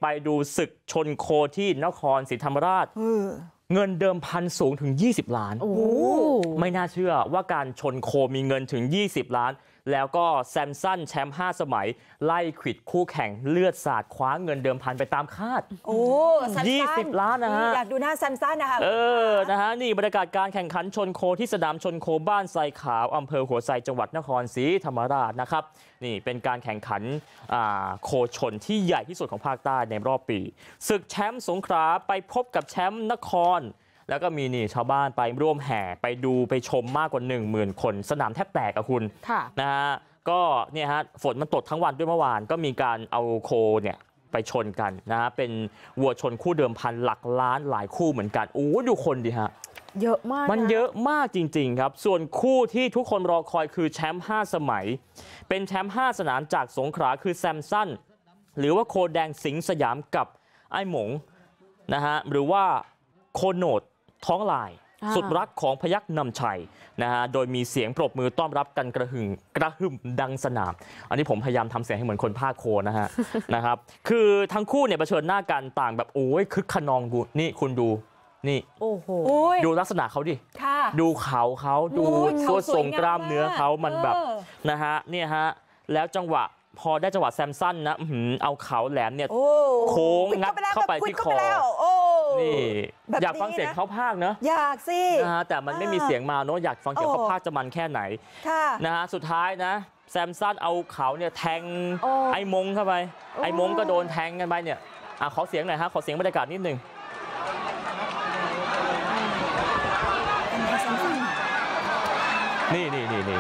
ไปดูศึกชนโคที่นครศรีธรรมราชเงินเดิมพันสูงถึง20 ล้านไม่น่าเชื่อว่าการชนโคมีเงินถึง20 ล้านแล้วก็แซมสันแชมป์5 สมัยไล่ขวิดคู่แข่งเลือดสาดคว้าเงินเดิมพันไปตามคาด20 ล้านนะฮะอยากดูหน้าแซมสันนะคะนะฮะนี่บรรยากาศการแข่งขันชนโคที่สนามชนโคบ้านไซขาวอำเภอหัวไซจังหวัดนครศรีธรรมราชนะครับนี่เป็นการแข่งขันโคชนที่ใหญ่ที่สุดของภาคใต้ในรอบปีศึกแชมป์สงขลาไปพบกับแชมป์นครแล้วก็มีชาวบ้านไปร่วมแห่ไปดูไปชมมากกว่า 10,000 คนสนามแทบแตกอะคุณนะฮะก็เนี่ยฮะฝนมันตกทั้งวันด้วยเมื่อวานก็มีการเอาโคเนี่ยไปชนกันนะฮะเป็นวัวชนคู่เดิมพันหลักล้านหลายคู่เหมือนกันโอ้ดูคนดิฮะเยอะมากมันเยอะมากจริงๆครับส่วนคู่ที่ทุกคนรอคอยคือแชมป์5 สมัยเป็นแชมป์5 สนามจากสงขลาคือแซมสันหรือว่าโคแดงสิงห์สยามกับไอ้หมงนะฮะหรือว่าโคโนดท้องลายสุดรักของพยัคฆ์นำชัยนะฮะโดยมีเสียงปรบมือต้อนรับกันกระหึ่มดังสนามอันนี้ผมพยายามทำเสียงให้เหมือนคนภาคโคนะครับคือทั้งคู่เนี่ยเผชิญหน้ากันต่างแบบโอ้ยคึกขนองกูนี่คุณดูนี่โอ้โหดูลักษณะเขาดิดูเขาดูตัวทรงกล้ามเนื้อเขามันแบบนะฮะเนี่ยฮะแล้วจังหวะพอได้จังหวะแซมสันนะเอาเขาแหลมเนี่ยโค้งงัดเข้าไปที่คอนี่อยากฟังเสียงเขาพากย์เนอะอยากสินะฮะแต่มันไม่มีเสียงมาเนอะอยากฟังเสียงเขาพากย์จะมันแค่ไหนนะฮะสุดท้ายนะแซมสันเอาเขาเนี่ยแทงไอ้มงเข้าไปไอ้มงก็โดนแทงกันไปเนี่ยขอเสียงหน่อยฮะขอเสียงบรรยากาศนิดนึงนี่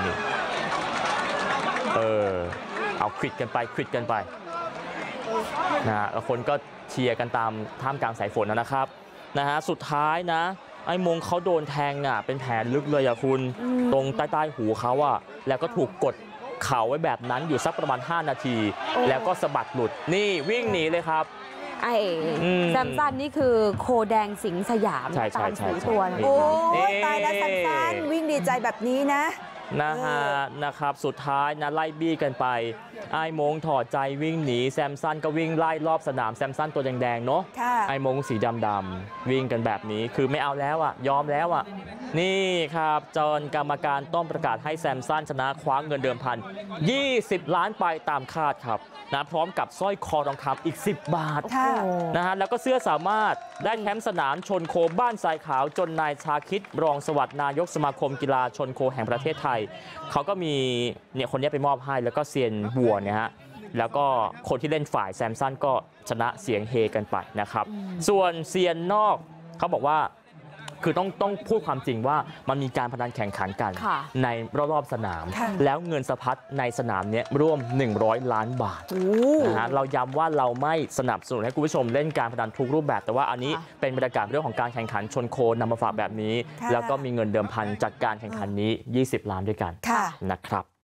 เอาควิดกันไปนะแล้วคนก็เชียร์กันตามท่ามกลางสายฝนนะครับนะฮะสุดท้ายนะไอ้มงเขาโดนแทงเป็นแผลลึกเลยคุณตรงใต้หูเขาแล้วก็ถูกกดเข่าไว้แบบนั้นอยู่สักประมาณ5 นาทีแล้วก็สะบัดหลุดนี่วิ่งหนีเลยครับแซมสันนี่คือโคแดงสิงห์สยามตามสีตัวโอ้ตายแล้วแซมสันวิ่งดีใจแบบนี้นะครับสุดท้ายนะไล่บี้กันไปไอ้มงถอดใจวิ่งหนีแซมสันก็วิ่งไล่รอบสนามแซมสันตัวแดงๆเนาะไอ้มงสีดำๆวิ่งกันแบบนี้คือไม่เอาแล้วยอมแล้วนี่ครับจนกรรมการต้องประกาศให้แซมสันชนะคว้าเงินเดิมพัน20 ล้านไปตามคาดครับนะพร้อมกับสร้อยคอทองคำอีก10 บาทนะฮะแล้วก็เสื้อสามารถได้แชมป์สนามชนโคบ้านทรายขาวจนนายชาคิดรองสวัสดิ์นายกสมาคมกีฬาชนโคแห่งประเทศไทยเขาก็มีเนี่ยคนนี้ไปมอบให้แล้วก็เซียนบัวเนี่ยฮะแล้วก็คนที่เล่นฝ่ายแซมสันก็ชนะเสียงเฮกันไปนะครับส่วนเซียนนอกเขาบอกว่าคือต้องพูดความจริงว่ามันมีการพนันแข่งขันกันในรอบสนามแล้วเงินสะพัดในสนามเนี้ยร่วม100 ล้านบาทนะฮะเราย้ำว่าเราไม่สนับสนุนให้คุณผู้ชมเล่นการพนันทุกรูปแบบแต่ว่าอันนี้เป็นบรรยากาศเรื่องของการแข่งขันชนโคนำมาฝากแบบนี้แล้วก็มีเงินเดิมพันจากการแข่งขันนี้20 ล้านด้วยกันนะครับ